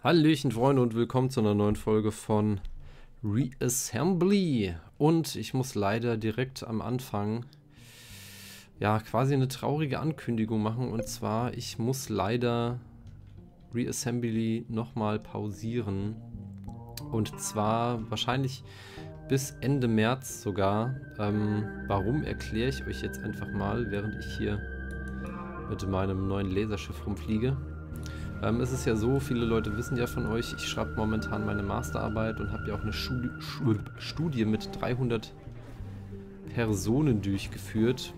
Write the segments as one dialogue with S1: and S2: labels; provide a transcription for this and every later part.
S1: Hallöchen Freunde und willkommen zu einer neuen Folge von Reassembly. Und ich muss leider direkt am Anfang ja quasi eine traurige Ankündigung machen. Und zwar, ich muss leider Reassembly nochmal pausieren. Und zwar wahrscheinlich bis Ende März sogar. Warum, erkläre ich euch jetzt einfach mal, während ich hier mit meinem neuen Laserschiff rumfliege. Es ist ja so, viele Leute wissen ja von euch, ich schreibe momentan meine Masterarbeit und habe ja auch eine Studie mit 300 Personen durchgeführt.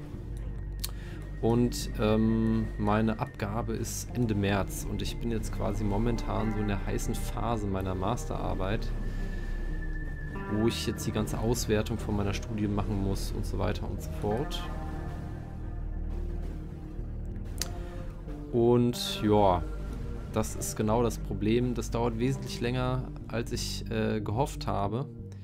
S1: Und meine Abgabe ist Ende März und ich bin jetzt quasi momentan so in der heißen Phase meiner Masterarbeit, wo ich jetzt die ganze Auswertung von meiner Studie machen muss und so weiter und so fort. Und ja, das ist genau das Problem. Das dauert wesentlich länger, als ich gehofft habe.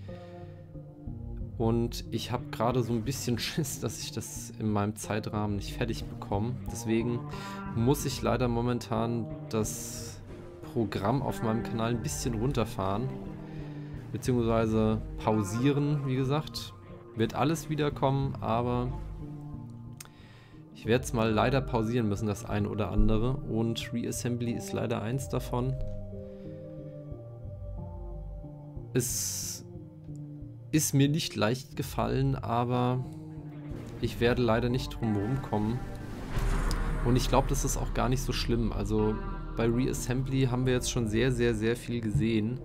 S1: Und ich habe gerade so ein bisschen Schiss, dass ich das in meinem Zeitrahmen nicht fertig bekomme. Deswegen muss ich leider momentan das Programm auf meinem Kanal ein bisschen runterfahren. Beziehungsweise pausieren, wie gesagt. Wird alles wiederkommen, aber ich werde es mal leider pausieren müssen, das ein oder andere. Und Reassembly ist leider eins davon. Es ist mir nicht leicht gefallen, aber ich werde leider nicht drum herum kommen. Und ich glaube, das ist auch gar nicht so schlimm. Also bei Reassembly haben wir jetzt schon sehr, sehr, sehr viel gesehen.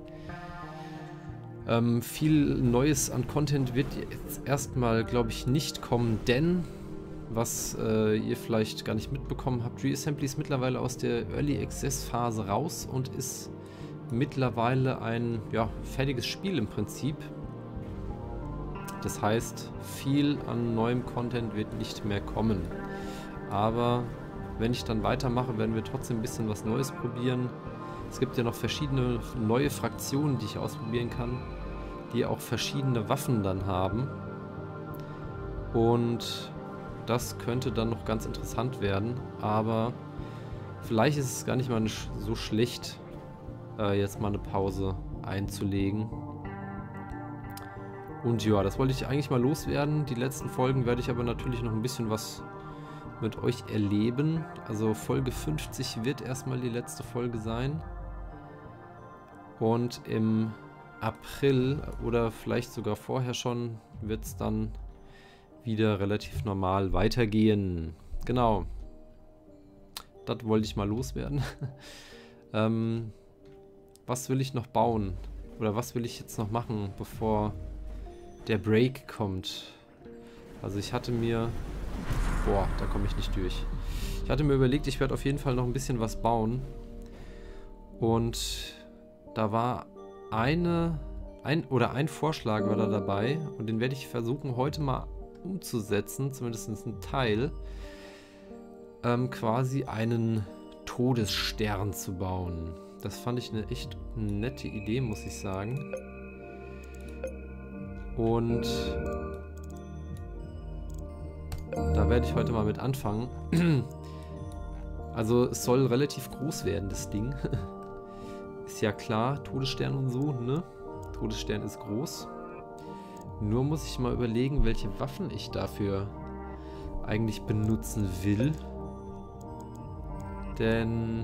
S1: Viel Neues an Content wird jetzt erstmal, glaube ich, nicht kommen, denn was ihr vielleicht gar nicht mitbekommen habt, Reassembly ist mittlerweile aus der Early Access Phase raus und ist mittlerweile ein fertiges Spiel im Prinzip. Das heißt, viel an neuem Content wird nicht mehr kommen. Aber wenn ich dann weitermache, werden wir trotzdem ein bisschen was Neues probieren. Es gibt ja noch verschiedene neue Fraktionen, die ich ausprobieren kann, die auch verschiedene Waffen dann haben. Und das könnte dann noch ganz interessant werden, aber vielleicht ist es gar nicht mal so schlecht, jetzt mal eine Pause einzulegen. Und ja, das wollte ich eigentlich mal loswerden. Die letzten Folgen werde ich aber natürlich noch ein bisschen was mit euch erleben. Also Folge 50 wird erstmal die letzte Folge sein. Und im April oder vielleicht sogar vorher schon wird es dann wieder relativ normal weitergehen. Genau. Das wollte ich mal loswerden. Was will ich noch bauen? Oder was will ich jetzt noch machen, bevor der Break kommt? Also ich hatte mir... Boah, da komme ich nicht durch. Ich hatte mir überlegt, ich werde auf jeden Fall noch ein bisschen was bauen. Und da war ein Vorschlag war da dabei. Und den werde ich versuchen, heute mal umzusetzen, zumindest ein Teil, quasi einen Todesstern zu bauen. Das fand ich eine echt nette Idee, muss ich sagen. Und da werde ich heute mal mit anfangen. Also es soll relativ groß werden, das Ding. Ist ja klar, Todesstern und so, ne? Todesstern ist groß. Nur muss ich mal überlegen, welche Waffen ich dafür eigentlich benutzen will. Denn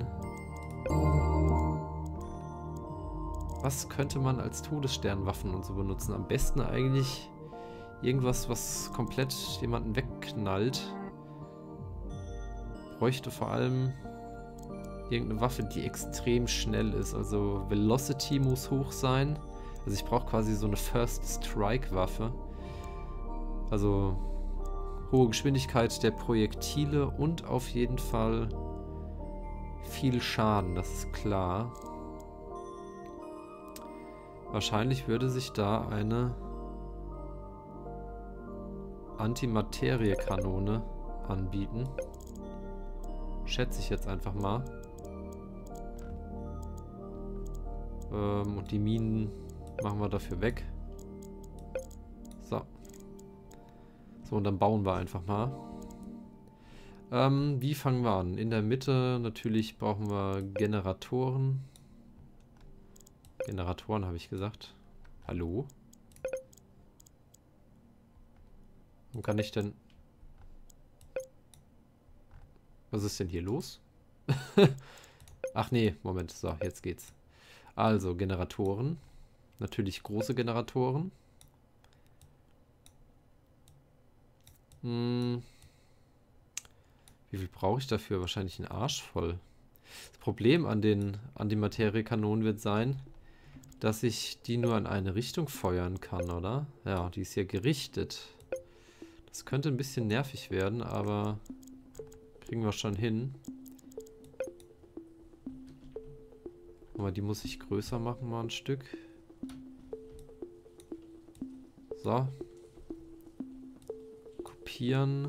S1: was könnte man als Todessternwaffen und so benutzen? Am besten eigentlich irgendwas, was komplett jemanden wegknallt. Bräuchte vor allem irgendeine Waffe, die extrem schnell ist. Also Velocity muss hoch sein. Also ich brauche quasi so eine First Strike Waffe. Also hohe Geschwindigkeit der Projektile und auf jeden Fall viel Schaden, das ist klar. Wahrscheinlich würde sich da eine Antimateriekanone anbieten. Schätze ich jetzt einfach mal. Und die Minen machen wir dafür weg. So. So, und dann bauen wir einfach mal. Wie fangen wir an? In der Mitte natürlich brauchen wir Generatoren. Generatoren habe ich gesagt. Hallo? Wo kann ich denn... Was ist denn hier los? Ach nee, Moment. So, jetzt geht's. Also, Generatoren. Natürlich große Generatoren. Wie viel brauche ich dafür? Wahrscheinlich einen Arsch voll. Das Problem an den Antimateriekanonen wird sein, dass ich die nur in eine Richtung feuern kann, oder? Ja, die ist ja gerichtet. Das könnte ein bisschen nervig werden, aber kriegen wir schon hin. Aber die muss ich größer machen, mal ein Stück. So. Kopieren.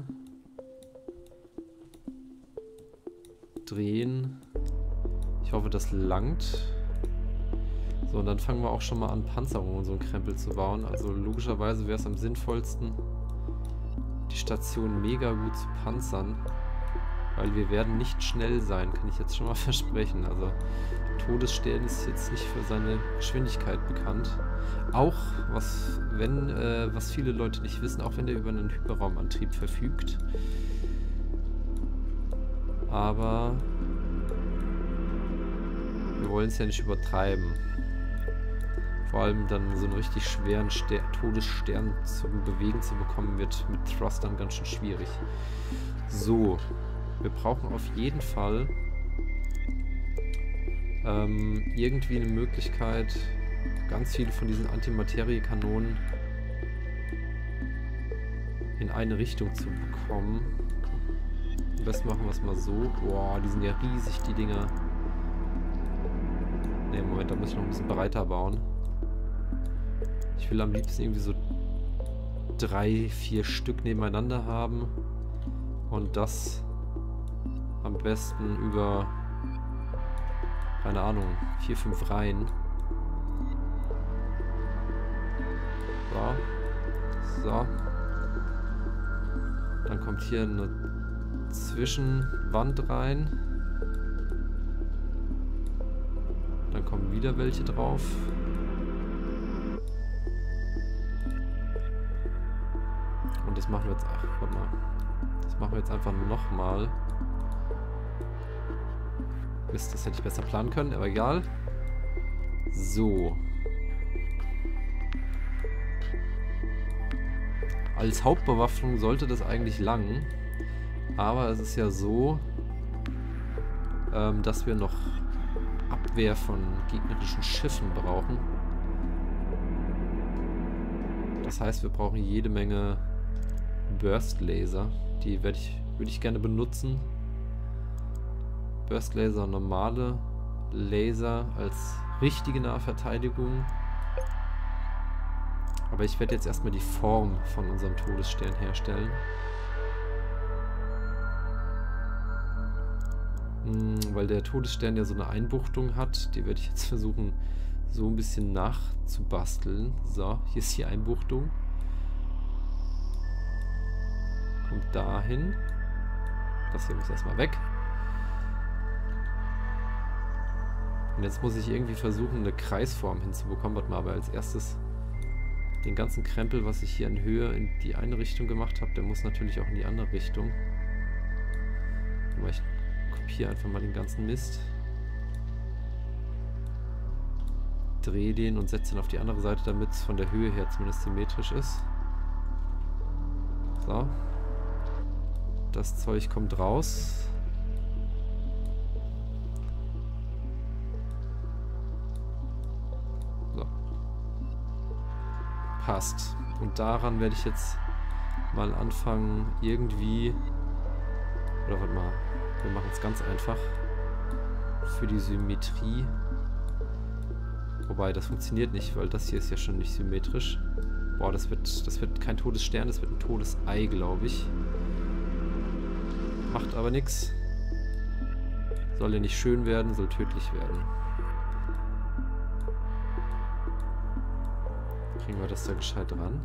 S1: Drehen. Ich hoffe, das langt. So, und dann fangen wir auch schon mal an, Panzerung und so einen Krempel zu bauen. Also logischerweise wäre es am sinnvollsten, die Station mega gut zu panzern. Weil wir werden nicht schnell sein, kann ich jetzt schon mal versprechen. Also Todesstern ist jetzt nicht für seine Geschwindigkeit bekannt. Auch, was viele Leute nicht wissen, auch wenn der über einen Hyperraumantrieb verfügt. Aber wir wollen es ja nicht übertreiben. Vor allem dann so einen richtig schweren Todesstern zum Bewegen zu bekommen, wird mit Thrustern ganz schön schwierig. So, wir brauchen auf jeden Fall irgendwie eine Möglichkeit, ganz viele von diesen Antimateriekanonen in eine Richtung zu bekommen. Am besten machen wir es mal so. Boah, die sind ja riesig, die Dinger. Ne, Moment, da muss ich noch ein bisschen breiter bauen. Ich will am liebsten irgendwie so 3, 4 Stück nebeneinander haben. Und das am besten über, keine Ahnung, 4, 5 Reihen. So. So. Dann kommt hier eine Zwischenwand rein. Dann kommen wieder welche drauf. Und das machen wir jetzt... Ach, warte mal. Das machen wir jetzt einfach nochmal. Mist, das hätte ich besser planen können, aber egal. So. Als Hauptbewaffnung sollte das eigentlich langen. Aber es ist ja so, dass wir noch Abwehr von gegnerischen Schiffen brauchen. Das heißt, wir brauchen jede Menge Burst Laser. Die würde ich gerne benutzen. Burst Laser, normale Laser als richtige Nahverteidigung. Aber ich werde jetzt erstmal die Form von unserem Todesstern herstellen. Weil der Todesstern ja so eine Einbuchtung hat. Die werde ich jetzt versuchen, so ein bisschen nachzubasteln. So, hier ist die Einbuchtung. Kommt dahin. Das hier muss erstmal weg. Und jetzt muss ich irgendwie versuchen, eine Kreisform hinzubekommen. Warte mal, aber als erstes den ganzen Krempel, was ich hier in Höhe in die eine Richtung gemacht habe, der muss natürlich auch in die andere Richtung. Aber ich kopiere einfach mal den ganzen Mist. Drehe den und setze ihn auf die andere Seite, damit es von der Höhe her zumindest symmetrisch ist. So. Das Zeug kommt raus. So. Passt. Und daran werde ich jetzt mal anfangen, irgendwie... Oder warte mal, wir machen es ganz einfach. Für die Symmetrie. Wobei, das funktioniert nicht, weil das hier ist ja schon nicht symmetrisch. Boah, das wird kein Todesstern, das wird ein Todesei, glaube ich. Macht aber nichts. Soll ja nicht schön werden, soll tödlich werden. Kriegen wir das da gescheit ran?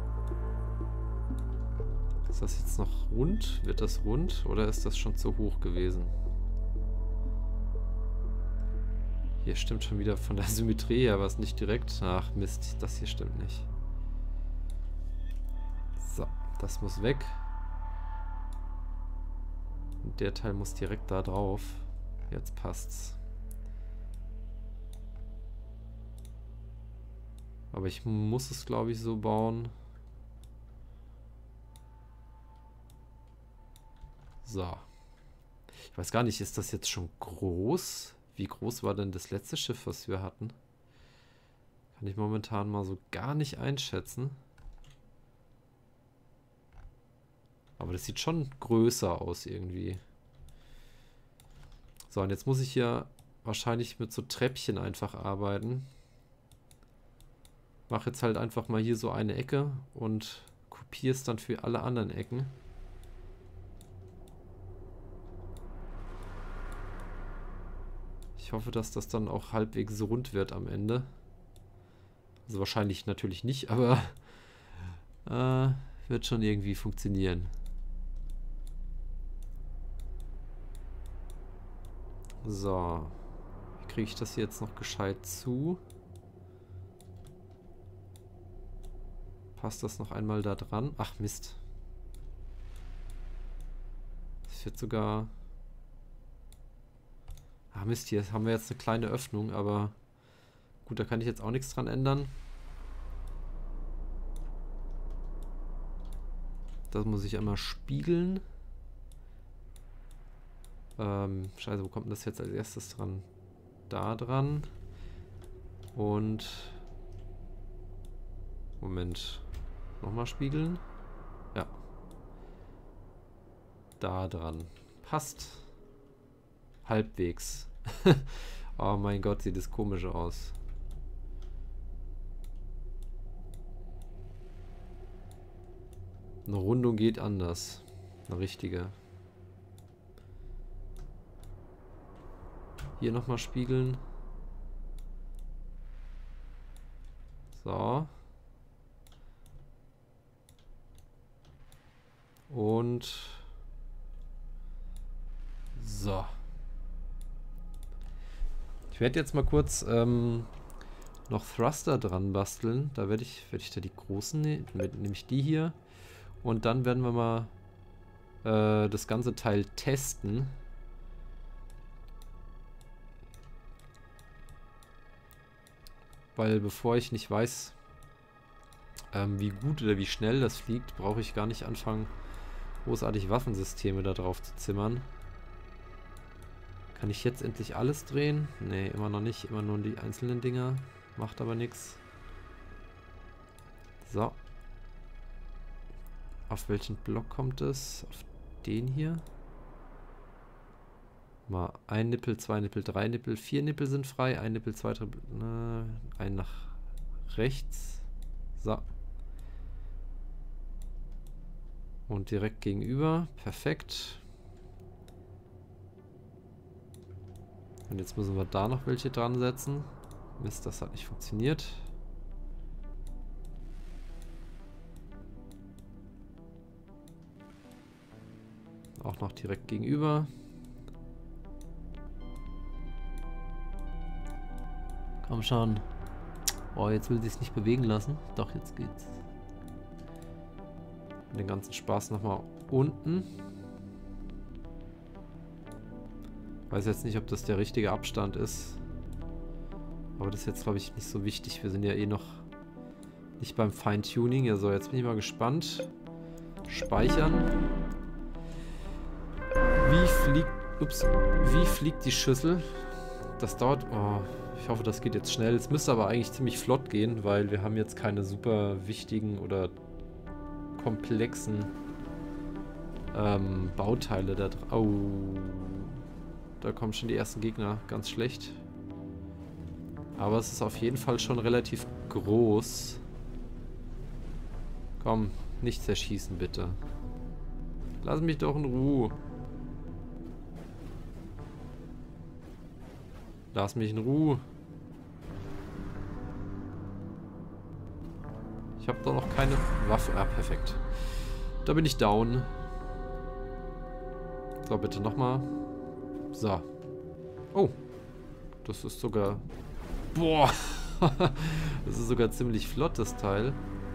S1: Ist das jetzt noch rund? Wird das rund oder ist das schon zu hoch gewesen? Hier stimmt schon wieder von der Symmetrie her was nicht direkt. Ach Mist, das hier stimmt nicht. So, das muss weg. Und der Teil muss direkt da drauf. Jetzt passt's. Aber ich muss es, glaube ich, so bauen. So. Ich weiß gar nicht, ist das jetzt schon groß? Wie groß war denn das letzte Schiff, was wir hatten? Kann ich momentan mal so gar nicht einschätzen. Aber das sieht schon größer aus irgendwie. So, und jetzt muss ich hier wahrscheinlich mit so Treppchen einfach arbeiten. Mache jetzt halt einfach mal hier so eine Ecke und kopiere es dann für alle anderen Ecken. Ich hoffe, dass das dann auch halbwegs rund wird am Ende. Also wahrscheinlich natürlich nicht, aber wird schon irgendwie funktionieren. So. Wie kriege ich das hier jetzt noch gescheit zu? Passt das noch einmal da dran? Ach Mist. Das wird sogar... Ah Mist, hier haben wir jetzt eine kleine Öffnung, aber gut, da kann ich jetzt auch nichts dran ändern. Das muss ich einmal spiegeln. Scheiße, wo kommt denn das jetzt als erstes dran? Da dran. Und... Moment. Nochmal spiegeln. Ja. Da dran. Passt. Halbwegs. Oh mein Gott, sieht das komisch aus. Eine Rundung geht anders. Eine richtige. Hier nochmal spiegeln. So. Und so. Ich werde jetzt mal kurz noch Thruster dran basteln. Da werde ich da die großen nehmen. Nämlich die hier. Und dann werden wir mal das ganze Teil testen. Weil bevor ich nicht weiß, wie gut oder wie schnell das fliegt, brauche ich gar nicht anfangen, großartig Waffensysteme da drauf zu zimmern. Kann ich jetzt endlich alles drehen? Ne, immer noch nicht. Immer nur die einzelnen Dinger. Macht aber nichts. So. Auf welchen Block kommt es? Auf den hier. Mal ein Nippel, 2 Nippel, 3 Nippel, 4 Nippel sind frei. Ein Nippel, 2 Nippel, ein nach rechts. So. Und direkt gegenüber. Perfekt. Und jetzt müssen wir da noch welche dran setzen. Mist, das hat nicht funktioniert. Auch noch direkt gegenüber. Komm schon. Oh, jetzt will sie es nicht bewegen lassen. Doch, jetzt geht's. Den ganzen Spaß nochmal unten. Weiß jetzt nicht, ob das der richtige Abstand ist. Aber das ist jetzt, glaube ich, nicht so wichtig. Wir sind ja eh noch nicht beim Feintuning. Ja, so, jetzt bin ich mal gespannt. Speichern. Wie fliegt die Schüssel? Das dauert... Oh, ich hoffe, das geht jetzt schnell. Es müsste aber eigentlich ziemlich flott gehen, weil wir haben jetzt keine super wichtigen oder komplexen Bauteile da drauf. Oh, da kommen schon die ersten Gegner. Ganz schlecht. Aber es ist auf jeden Fall schon relativ groß. Komm, nicht zerschießen, bitte. Lass mich doch in Ruhe. Lass mich in Ruhe. Ich habe doch noch keine Waffe. Ah, perfekt. Da bin ich down. So, bitte nochmal. So. Oh. Das ist sogar... Boah! Das ist sogar ziemlich flott, das Teil.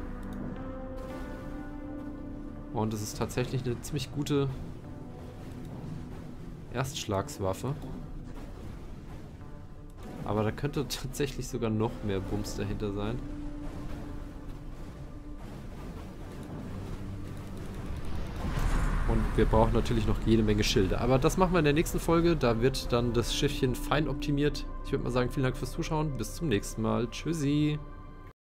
S1: Und es ist tatsächlich eine ziemlich gute Erstschlagswaffe. Aber da könnte tatsächlich sogar noch mehr Bums dahinter sein. Und wir brauchen natürlich noch jede Menge Schilde. Aber das machen wir in der nächsten Folge. Da wird dann das Schiffchen fein optimiert. Ich würde mal sagen, vielen Dank fürs Zuschauen. Bis zum nächsten Mal. Tschüssi.